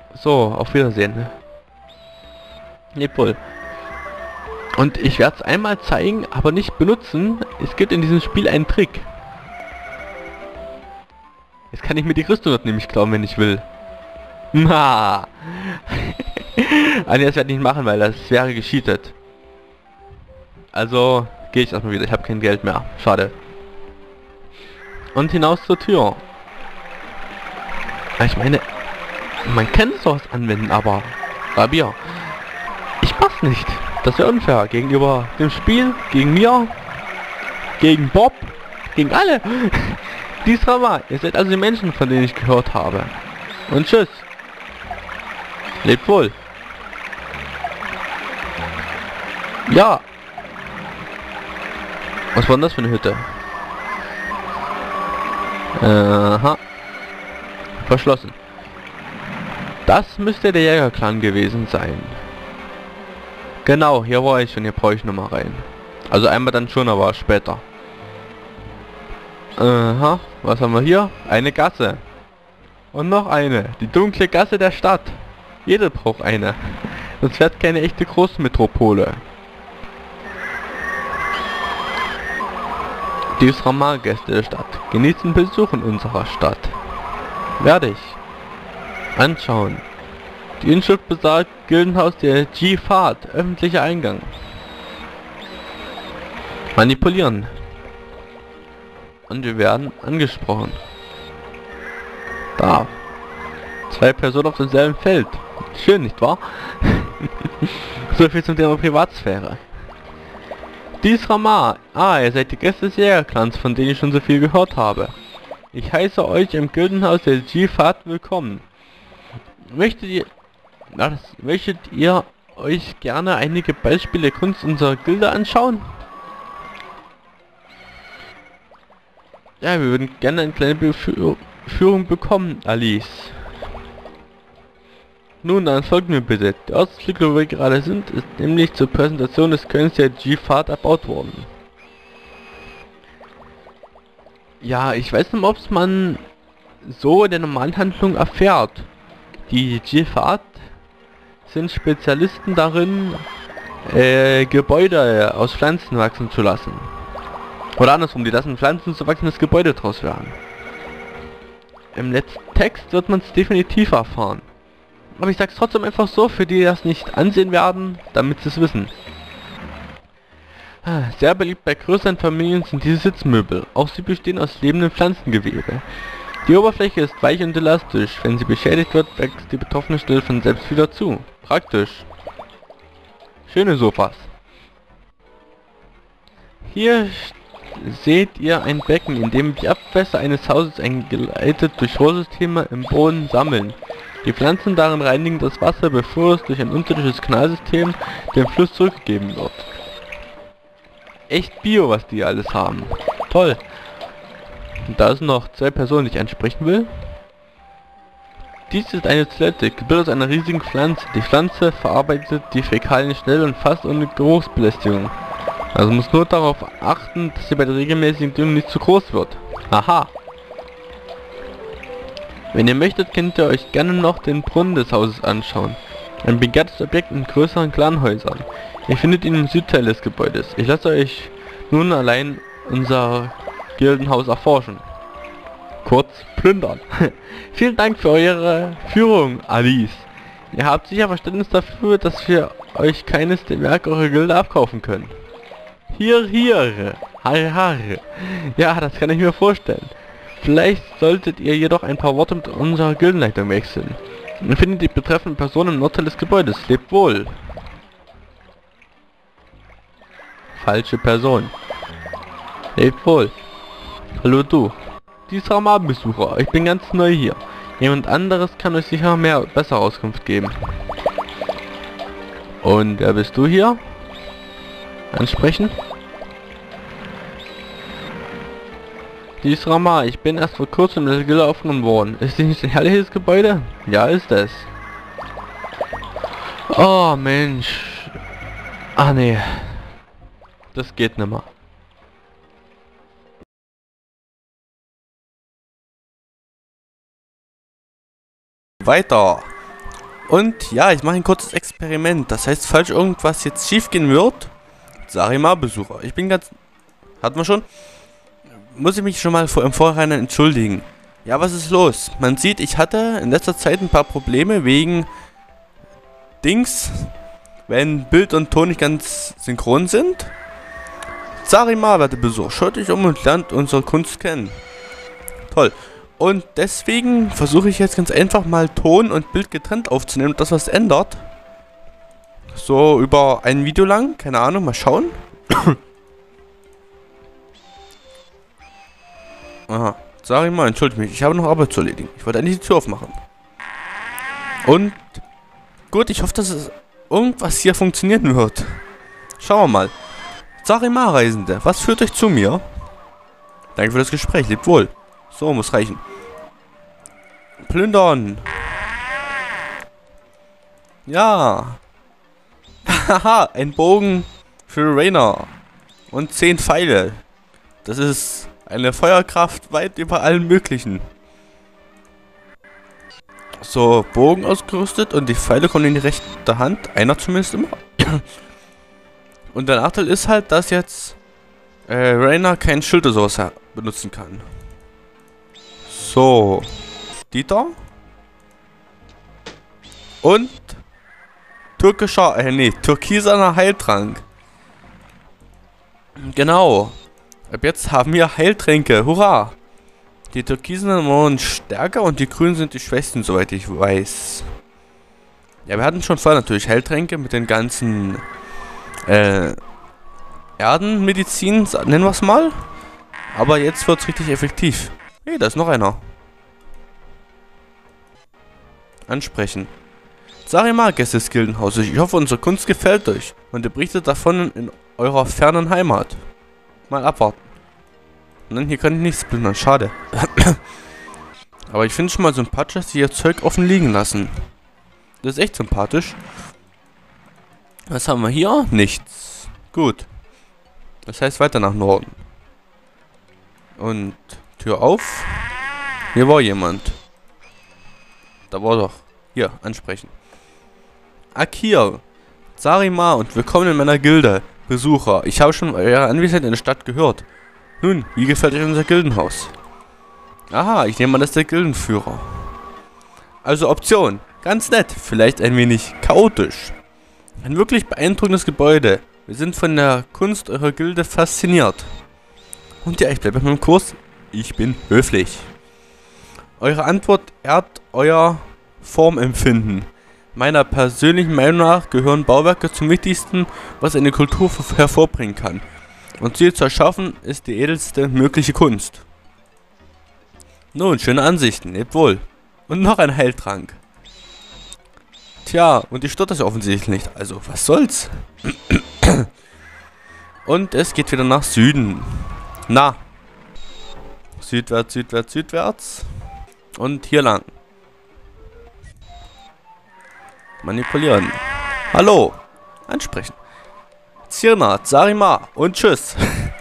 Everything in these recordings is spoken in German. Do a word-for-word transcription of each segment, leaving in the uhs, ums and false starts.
So, auf Wiedersehen. Leb wohl. Und ich werde es einmal zeigen, aber nicht benutzen. Es gibt in diesem Spiel einen Trick. Jetzt kann ich mir die Rüstung dort nämlich klauen, wenn ich will. Na. Also das werde ich nicht machen, weil das wäre gescheatet. Also gehe ich erstmal wieder. Ich habe kein Geld mehr. Schade. Und hinaus zur Tür. Ich meine, man kann sowas anwenden, aber Rabier, ich mach's nicht. Das wäre unfair gegenüber dem Spiel, gegen mir, gegen Bob, gegen alle. Dies war, ihr seid also die Menschen, von denen ich gehört habe. Und tschüss. Lebt wohl. Ja. Was war denn das für eine Hütte? Aha. Verschlossen. Das müsste der Jägerclan gewesen sein. Genau, hier war ich und hier brauche ich nochmal rein. Also einmal dann schon, aber später. Aha, was haben wir hier? Eine Gasse. Und noch eine. Die dunkle Gasse der Stadt. Jeder braucht eine. Sonst wird keine echte Großmetropole. Die Ramar-Gäste der Stadt genießen Besuch in unserer Stadt. Werde ich anschauen. Die Inschrift besagt Gildenhaus der G-Fahrt, öffentlicher Eingang. Manipulieren. Und wir werden angesprochen. Da. Zwei Personen auf demselben Feld. Schön, nicht wahr? So viel zum Thema Privatsphäre. Dies Ramar. Ah, ihr seid die Gäste des Jägerclans, von denen ich schon so viel gehört habe. Ich heiße euch im Gildenhaus der G-Fahrt willkommen. Möchtet ihr... Na, das, möchtet ihr euch gerne einige Beispiele der Kunst unserer Gilde anschauen? Ja, wir würden gerne eine kleine Beführ Führung bekommen, Alice. Nun, dann folgt mir bitte. Der Ausflug, wo wir gerade sind, ist nämlich zur Präsentation des Königs der G-Fahrt erbaut worden. Ja, ich weiß nicht, ob es man so in der normalen Handlung erfährt. Die G-Fahrt sind Spezialisten darin, äh, Gebäude aus Pflanzen wachsen zu lassen. Oder andersrum, die lassen Pflanzen zu wachsendes Gebäude draus werden. Im letzten Text wird man es definitiv erfahren. Aber ich sag's trotzdem einfach so, für die das nicht ansehen werden, damit sie es wissen. Sehr beliebt bei größeren Familien sind diese Sitzmöbel. Auch sie bestehen aus lebendem Pflanzengewebe. Die Oberfläche ist weich und elastisch. Wenn sie beschädigt wird, wächst die betroffene Stelle von selbst wieder zu. Praktisch. Schöne Sofas. Hier seht ihr ein Becken, in dem die Abwässer eines Hauses eingeleitet durch Rohrsysteme im Boden sammeln. Die Pflanzen darin reinigen das Wasser, bevor es durch ein unterirdisches Kanalsystem dem Fluss zurückgegeben wird. Echt Bio, was die alles haben. Toll. Und da sind noch zwei Personen, die ich ansprechen will. Dies ist eine Toilette, gebildet aus einer riesigen Pflanze. Die Pflanze verarbeitet die Fäkalien schnell und fast ohne Geruchsbelästigung. Also muss nur darauf achten, dass sie bei der regelmäßigen Düngung nicht zu groß wird. Aha. Wenn ihr möchtet, könnt ihr euch gerne noch den Brunnen des Hauses anschauen. Ein begehrtes Objekt in größeren Clanhäusern. Ihr findet ihn im Südteil des Gebäudes. Ich lasse euch nun allein unser Gildenhaus erforschen. Kurz plündern. Vielen Dank für eure Führung, Alice. Ihr habt sicher Verständnis dafür, dass wir euch keines der Werke eurer Gilde abkaufen können. Hier, hier. Harre, harre. Ja, das kann ich mir vorstellen. Vielleicht solltet ihr jedoch ein paar Worte mit unserer Gildenleitung wechseln. Ihr findet die betreffenden Personen im Nordteil des Gebäudes. Lebt wohl. Falsche Person. Lebt wohl. Hallo du. Dies Ramar-Besucher. Ich bin ganz neu hier. Jemand anderes kann euch sicher mehr, besser Auskunft geben. Und wer bist du hier? Ansprechen? Dies Ramar. Ich bin erst vor kurzem in der Gilde aufgenommen worden. Ist das nicht ein herrliches Gebäude? Ja, ist es. Oh Mensch. Ah nee. Das geht nimmer. Weiter. Und ja, ich mache ein kurzes Experiment. Das heißt, falls irgendwas jetzt schief gehen wird, sag ich mal, Besucher. Ich bin ganz... Hat man schon? Muss ich mich schon mal vor, im Vorhinein entschuldigen. Ja, was ist los? Man sieht, ich hatte in letzter Zeit ein paar Probleme wegen Dings, wenn Bild und Ton nicht ganz synchron sind. Zarima, werte Besucher, schaut euch um und lernt unsere Kunst kennen. Toll. Und deswegen versuche ich jetzt ganz einfach mal Ton und Bild getrennt aufzunehmen, dass was ändert. So über ein Video lang, keine Ahnung, mal schauen. Aha, Zarima, entschuldige mich, ich habe noch Arbeit zu erledigen. Ich wollte eigentlich die Tür aufmachen. Und gut, ich hoffe, dass es irgendwas hier funktionieren wird. Schauen wir mal. Zarima, Reisende, was führt euch zu mir? Danke für das Gespräch, lebt wohl. So, muss reichen. Plündern. Ja. Haha, ein Bogen für Rainer. Und zehn Pfeile. Das ist eine Feuerkraft weit über allen möglichen. So, Bogen ausgerüstet und die Pfeile kommen in die rechte Hand. Einer zumindest immer. Und der Nachteil ist halt, dass jetzt äh, Rainer kein Schild oder sowas benutzen kann. So. Dieter. Und türkischer, äh nee, türkiserner Heiltrank. Genau. Ab jetzt haben wir Heiltränke. Hurra. Die Türkisen waren stärker und die Grünen sind die Schwächsten, soweit ich weiß. Ja, wir hatten schon vorher natürlich Heiltränke mit den ganzen äh, Erdenmedizin, nennen wir es mal. Aber jetzt wird es richtig effektiv. Hey, da ist noch einer. Ansprechen. Zarima, Gäste des Gildenhauses, ich hoffe, unsere Kunst gefällt euch und ihr berichtet davon in eurer fernen Heimat. Mal abwarten. Nein, hier kann ich nichts plündern, schade. Aber ich finde schon mal sympathisch, dass sie ihr Zeug offen liegen lassen. Das ist echt sympathisch. Was haben wir hier? Nichts. Gut. Das heißt weiter nach Norden. Und Tür auf. Hier war jemand. Da war doch. Hier, ansprechen. Akir. Zarima und willkommen in meiner Gilde. Besucher, ich habe schon eure Anwesenheit in der Stadt gehört. Nun, wie gefällt euch unser Gildenhaus? Aha, ich nehme an, das ist der Gildenführer. Also Option. Ganz nett, vielleicht ein wenig chaotisch. Ein wirklich beeindruckendes Gebäude. Wir sind von der Kunst eurer Gilde fasziniert. Und ja, ich bleibe mit meinem Kurs. Ich bin höflich. Eure Antwort ehrt euer Formempfinden. Meiner persönlichen Meinung nach gehören Bauwerke zum Wichtigsten, was eine Kultur hervorbringen kann. Und sie zu erschaffen, ist die edelste mögliche Kunst. Nun, schöne Ansichten, lebt wohl. Und noch ein Heiltrank. Tja, und die stört das ja offensichtlich nicht. Also, was soll's? Und es geht wieder nach Süden. Na. Südwärts, südwärts, südwärts. Und hier lang. Manipulieren. Hallo. Ansprechen. Zirna, Zarima und tschüss.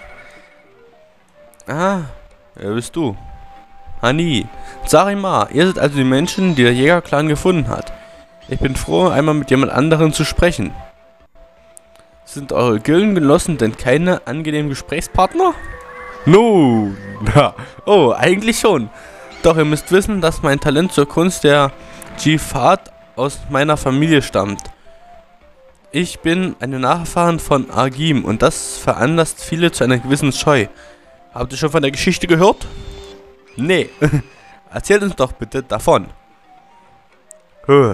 Ah, wer bist du? Hani. Zarima, ihr seid also die Menschen, die der Jägerclan gefunden hat. Ich bin froh, einmal mit jemand anderem zu sprechen. Sind eure Gildengenossen denn keine angenehmen Gesprächspartner? No. Na, oh, eigentlich schon. Doch ihr müsst wissen, dass mein Talent zur Kunst der Jihad aus meiner Familie stammt. Ich bin eine Nachfahren von Agim und das veranlasst viele zu einer gewissen Scheu. Habt ihr schon von der Geschichte gehört? Nee. Erzählt uns doch bitte davon. Höh.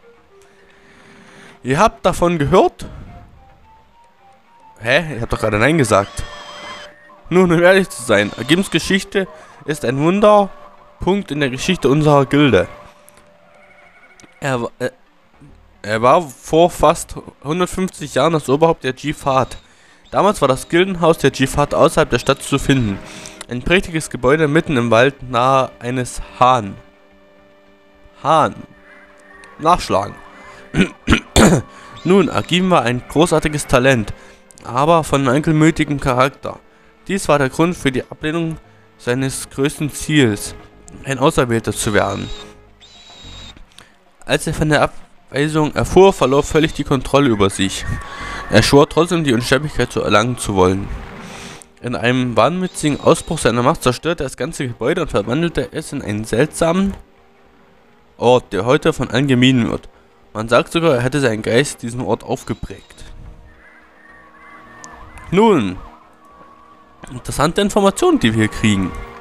Ihr habt davon gehört? Hä? Ich hab doch gerade Nein gesagt. Nun, um ehrlich zu sein, Agims Geschichte ist ein Wunderpunkt in der Geschichte unserer Gilde. Er, äh, er war vor fast hundertfünfzig Jahren das Oberhaupt der Jihad. Damals war das Gildenhaus der Jihad außerhalb der Stadt zu finden. Ein prächtiges Gebäude mitten im Wald nahe eines Hahn. Hahn. Nachschlagen. Nun, Agim war ein großartiges Talent, aber von enkelmütigem Charakter. Dies war der Grund für die Ablehnung seines größten Ziels, ein Auserwählter zu werden. Als er von der Ab Weisung erfuhr, verlor völlig die Kontrolle über sich. Er schwor trotzdem, die Unsterblichkeit zu erlangen zu wollen. In einem wahnwitzigen Ausbruch seiner Macht zerstörte er das ganze Gebäude und verwandelte es in einen seltsamen Ort, der heute von allen gemieden wird. Man sagt sogar, er hätte seinen Geist diesen Ort aufgeprägt. Nun, interessante Informationen, die wir hier kriegen.